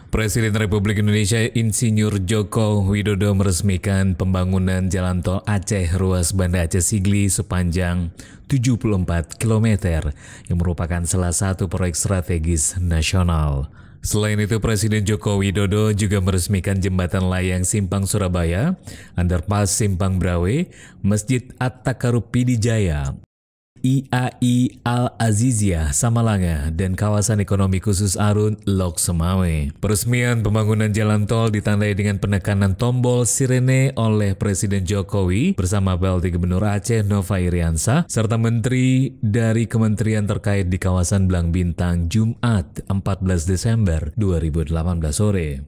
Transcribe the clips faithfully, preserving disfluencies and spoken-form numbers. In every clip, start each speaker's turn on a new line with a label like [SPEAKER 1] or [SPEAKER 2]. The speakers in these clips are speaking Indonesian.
[SPEAKER 1] Presiden Republik Indonesia Insinyur Joko Widodo meresmikan pembangunan jalan tol Aceh ruas Banda Aceh Sigli sepanjang tujuh puluh empat kilometer yang merupakan salah satu proyek strategis nasional. Selain itu, Presiden Joko Widodo juga meresmikan jembatan layang Simpang Surabaya, underpass Simpang Brawe, Masjid At-Taqarrub Pidijaya, I A I Al-Aziziyah Samalanga, dan kawasan ekonomi khusus Arun Lok Semawe. Peresmian pembangunan jalan tol ditandai dengan penekanan tombol sirene oleh Presiden Jokowi bersama P L T Gubernur Aceh Nova Iriansah serta menteri dari kementerian terkait di kawasan Blang Bintang Jumat empat belas Desember dua ribu delapan belas sore.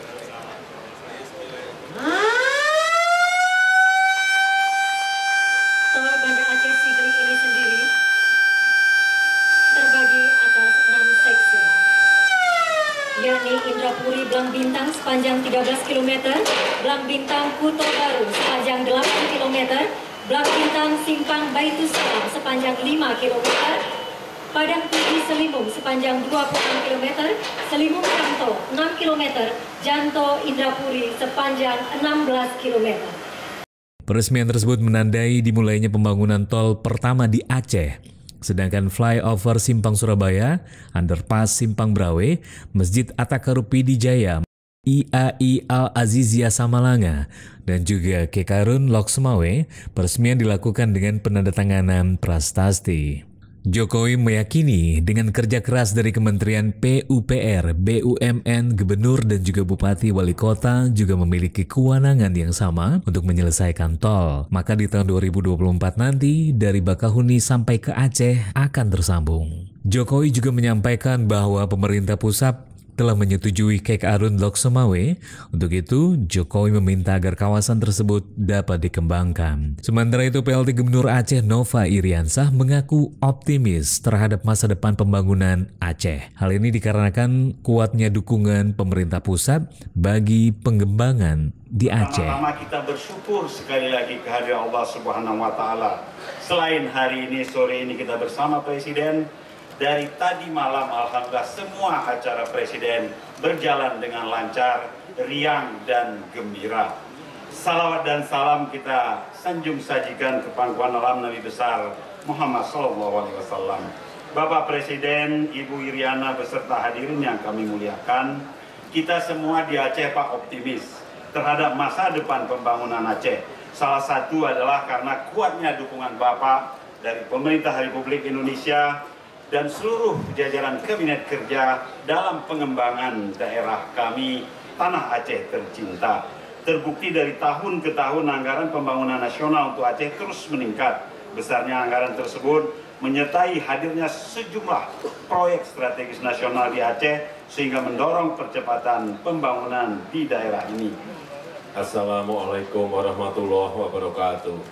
[SPEAKER 2] Yakni Indrapuri Blang Bintang sepanjang tiga belas kilometer, Blang Bintang Kuto Baru sepanjang delapan kilometer, Blang Bintang Simpang Baitussalam sepanjang lima kilometer, Padang Tinggi Selimung sepanjang dua puluh enam kilometer, Selimung Janto enam kilometer, Janto Indrapuri sepanjang enam belas kilometer.
[SPEAKER 1] Peresmian tersebut menandai dimulainya pembangunan tol pertama di Aceh. Sedangkan flyover Simpang Surabaya, underpass Simpang Brawe, Masjid At-Taqarrub Pidijaya, I A I Al-Aziziyah Samalanga, dan juga K K Arun Lok Semawe, peresmian dilakukan dengan penandatanganan prasasti. Jokowi meyakini dengan kerja keras dari Kementerian P U P R, B U M N, Gubernur, dan juga Bupati Wali Kota juga memiliki kewenangan yang sama untuk menyelesaikan tol. Maka di tahun dua ribu dua puluh empat nanti, dari Bakahuni sampai ke Aceh akan tersambung. Jokowi juga menyampaikan bahwa pemerintah pusat telah menyetujui K K Arun Lok Semawe. Untuk itu, Jokowi meminta agar kawasan tersebut dapat dikembangkan. Sementara itu, P L T Gubernur Aceh Nova Iriansah mengaku optimis terhadap masa depan pembangunan Aceh. Hal ini dikarenakan kuatnya dukungan pemerintah pusat bagi pengembangan di Aceh.
[SPEAKER 3] Pertama-tama kita bersyukur sekali lagi kehadiran Allah Subhanahu wa Ta'ala. Selain hari ini, sore ini kita bersama Presiden. Dari tadi malam, alhamdulillah, semua acara Presiden berjalan dengan lancar, riang, dan gembira. Salawat dan salam kita sanjung sajikan ke pangkuan alam Nabi besar Muhammad Sallallahu Alaihi Wasallam. Bapak Presiden, Ibu Iriana beserta hadirin yang kami muliakan, kita semua di Aceh Pak optimis terhadap masa depan pembangunan Aceh. Salah satu adalah karena kuatnya dukungan Bapak dari pemerintah Republik Indonesia dan seluruh jajaran Kabinet Kerja dalam pengembangan daerah kami, Tanah Aceh tercinta. Terbukti dari tahun ke tahun anggaran pembangunan nasional untuk Aceh terus meningkat. Besarnya anggaran tersebut menyertai hadirnya sejumlah proyek strategis nasional di Aceh sehingga mendorong percepatan pembangunan di daerah ini.
[SPEAKER 4] Assalamualaikum warahmatullahi wabarakatuh.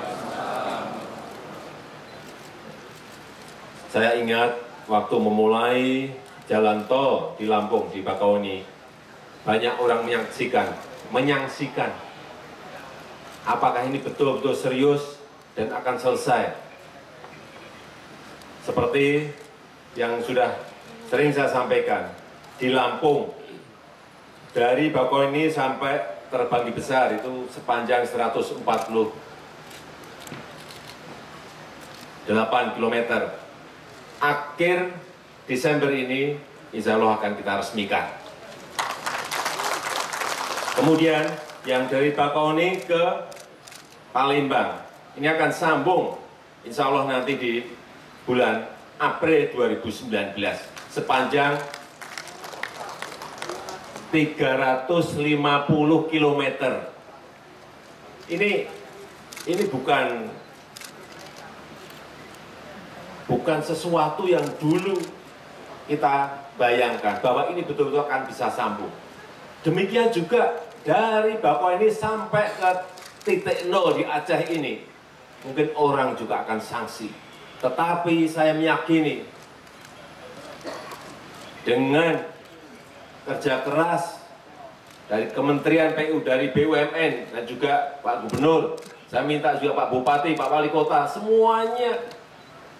[SPEAKER 4] Saya ingat waktu memulai jalan tol di Lampung, di Bakahuni, banyak orang menyaksikan, menyaksikan apakah ini betul-betul serius dan akan selesai. Seperti yang sudah sering saya sampaikan, di Lampung, dari Bakahuni sampai Terbanggi Besar itu sepanjang seratus empat puluh delapan kilometer. Akhir Desember ini, insya Allah akan kita resmikan. Kemudian, yang dari Bakahuni ke Palembang, ini akan sambung, insya Allah nanti di bulan April dua ribu sembilan belas, sepanjang tiga ratus lima puluh kilometer. Ini, ini bukan bukan sesuatu yang dulu kita bayangkan bahwa ini betul-betul akan bisa sambung. Demikian juga dari Bakahuni sampai ke titik nol di Aceh ini, mungkin orang juga akan sanksi. Tetapi saya meyakini dengan kerja keras dari Kementerian P U, dari B U M N, dan juga Pak Gubernur, saya minta juga Pak Bupati, Pak Wali Kota, semuanya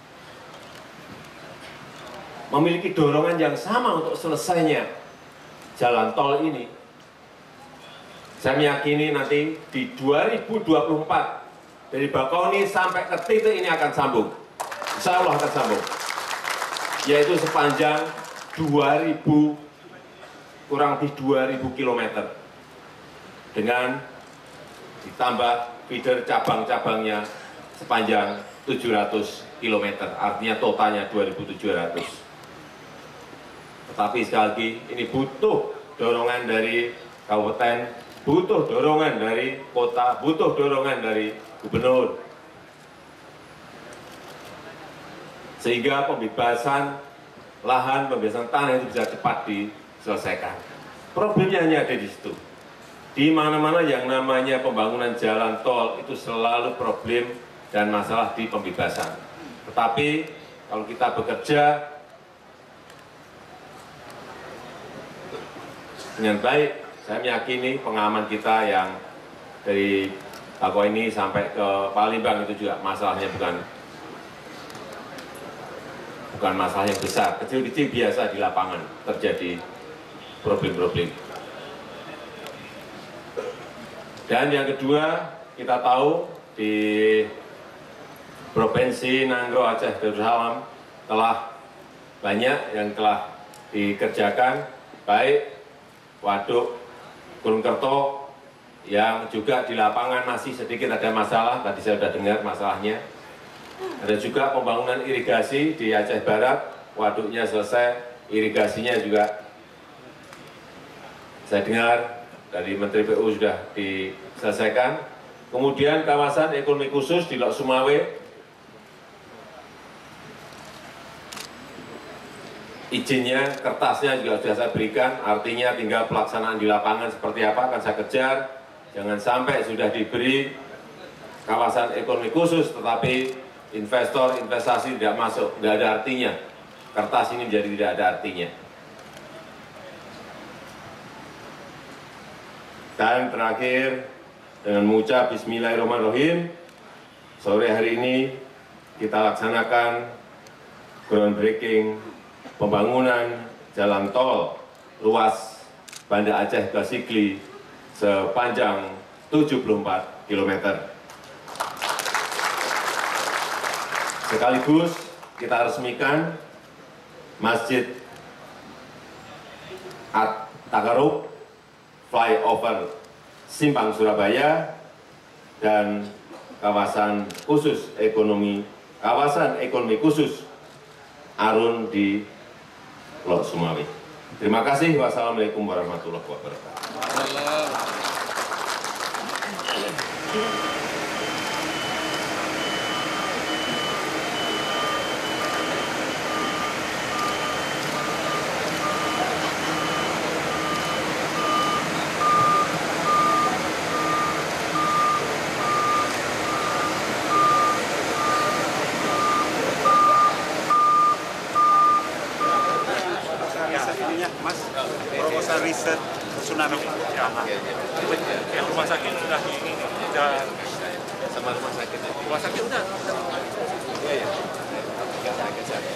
[SPEAKER 4] memiliki dorongan yang sama untuk selesainya jalan tol ini, saya meyakini nanti di dua ribu dua puluh empat dari Bakauheni sampai ke titik ini akan sambung. Insya Allah akan sambung. Yaitu sepanjang dua ribu, kurang lebih dua ribu kilometer. Dengan ditambah feeder cabang-cabangnya sepanjang tujuh ratus kilometer. Artinya totalnya dua ribu tujuh ratus. Tetapi sekali lagi ini butuh dorongan dari kabupaten, butuh dorongan dari kota, butuh dorongan dari gubernur. Sehingga pembebasan lahan, pembebasan tanah itu bisa cepat diselesaikan. Problemnya hanya ada di situ. Di mana-mana yang namanya pembangunan jalan tol itu selalu problem dan masalah di pembebasan. Tetapi kalau kita bekerja dengan baik, saya meyakini pengaman kita yang dari Bakauheni sampai ke Palembang itu juga masalahnya bukan bukan masalah yang besar, kecil-kecil biasa di lapangan terjadi problem-problem. Dan yang kedua, kita tahu di Provinsi Nangro Aceh Darussalam telah banyak yang telah dikerjakan, baik waduk Gunungkerto yang juga di lapangan masih sedikit ada masalah, tadi saya sudah dengar masalahnya. Ada juga pembangunan irigasi di Aceh Barat, waduknya selesai, irigasinya juga saya dengar dari Menteri P U sudah diselesaikan. Kemudian kawasan ekonomi khusus di Lok Sumawe, izinnya, kertasnya juga sudah saya berikan, artinya tinggal pelaksanaan di lapangan seperti apa akan saya kejar. Jangan sampai sudah diberi kawasan ekonomi khusus, tetapi investor, investasi tidak masuk, tidak ada artinya. Kertas ini menjadi tidak ada artinya. Dan terakhir, dengan mengucap Bismillahirrahmanirrahim, sore hari ini kita laksanakan groundbreaking pembangunan jalan tol ruas Banda Aceh ke Sigli sepanjang tujuh puluh empat kilometer. Sekaligus kita resmikan Masjid At-Takarub flyover Simpang Surabaya dan kawasan khusus ekonomi kawasan ekonomi khusus Arun di Lok Sumawe. Terima kasih. Wassalamualaikum warahmatullahi wabarakatuh.
[SPEAKER 5] Mas, proposal riset tsunami. Ya, ya, rumah sakit sudah ini, sudah
[SPEAKER 4] Sama rumah sakit.
[SPEAKER 5] rumah sakit sudah.
[SPEAKER 4] Iya ya. Tiga sakit saja.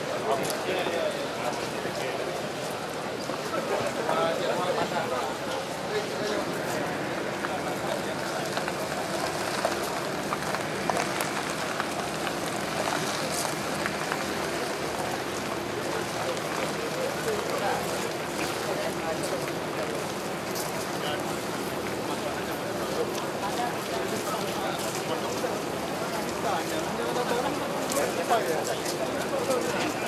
[SPEAKER 5] Ada.